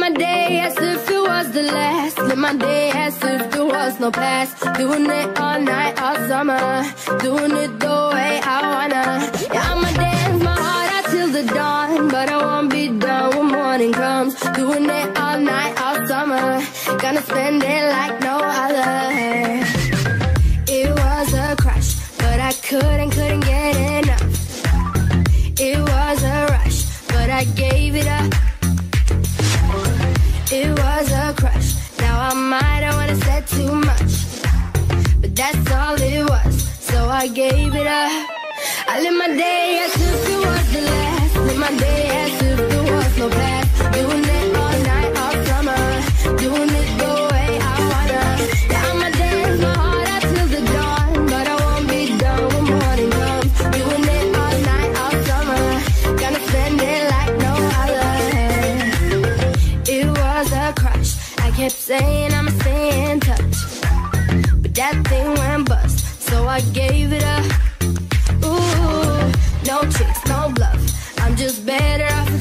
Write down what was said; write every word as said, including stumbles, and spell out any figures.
my day as if it was the last. Live my day as if there was no past. Doing it all night, all summer. Doing it the way I wanna. Yeah, I'ma dance my heart out till the dawn, but I won't be done when morning comes. Doing it all night, all summer. Gonna spend it like no other. It was a crush, but I couldn't, couldn't get enough. It was a rush, but I gave it up. It was a crush. Now I might have wanna said too much, but that's all it was, so I gave it up. I live my day as if it was the last. Live my day as if there was no past. Doing it all night, all summer. Doing it the way I wanna. Yeah, I'ma dance my heart out till the dawn, but I won't be done when morning comes. Doing it all night, all summer. Gonna spend it like no other. It was a crush. I kept saying I'ma stay in touch, but that thing went bust, so I gave it up. Ooh, no tricks, no bluff. I'm just better off